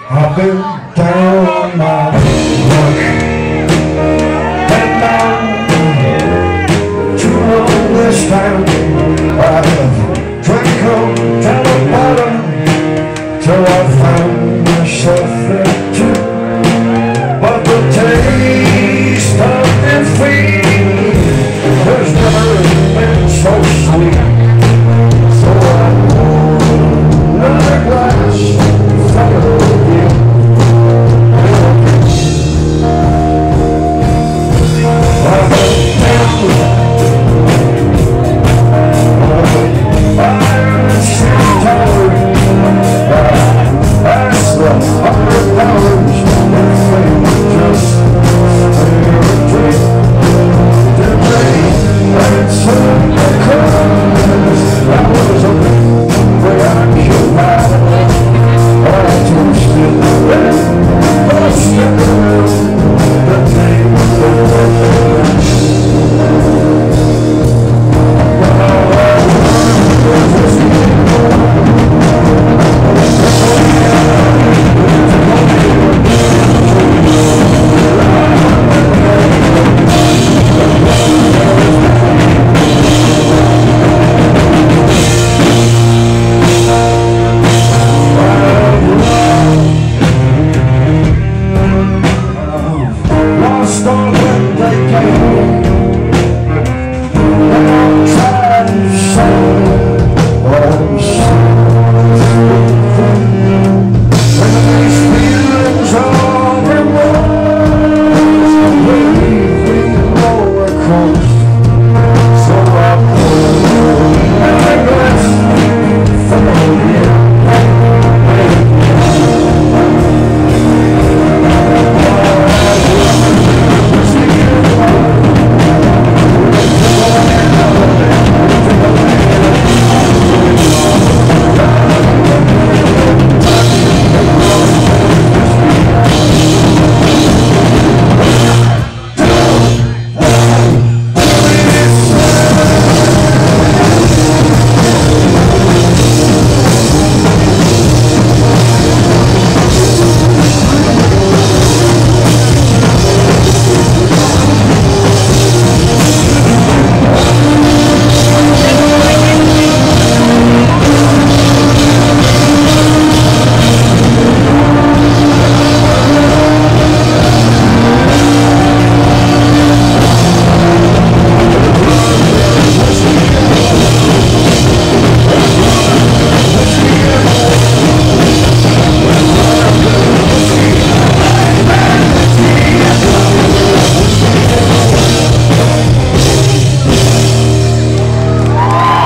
I've been down on my luck and down too long this time. I have drank on down the bottom till I found myself there too. But the taste of defeat has never been so sweet. So I pour another glass full of you. I've been down iron and steel tower. I slept $100 and fame just a dream. The rain and sun comes. I was preoccupied. I toasted and busted the name of the world.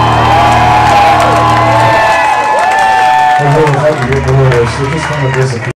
Just kind of disappear.